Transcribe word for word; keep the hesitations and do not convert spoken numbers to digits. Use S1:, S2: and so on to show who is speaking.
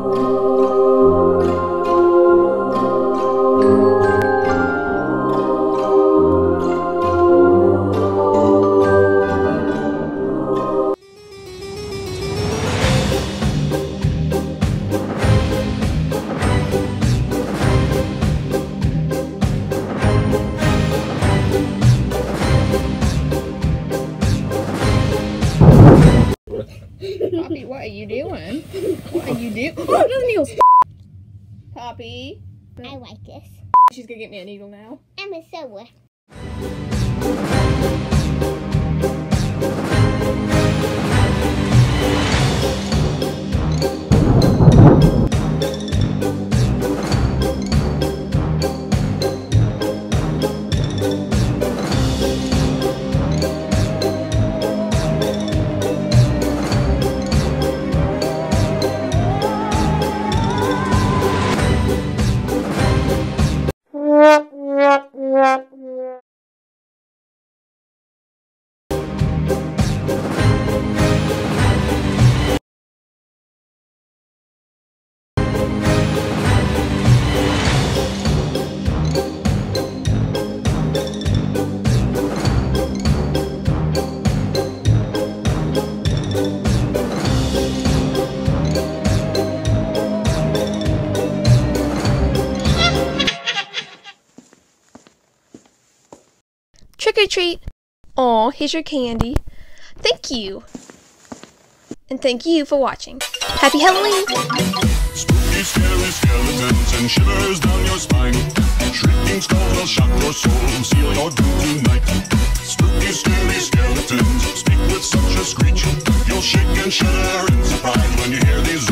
S1: Poppy, what are you doing? What are you doing? Oh, those needles! Poppy.
S2: I like this.
S1: She's gonna get me a needle now.
S2: I'm a sewer.
S3: Trick or treat. Aw, here's your candy. Thank you. And thank you for watching. Happy Halloween!
S4: Spooky, scary skeletons and shivers down your spine. Shrieking skulls will shock your soul and seal your doom tonight. Spooky, scary skeletons speak with such a screech. You'll shake and shudder in surprise when you hear these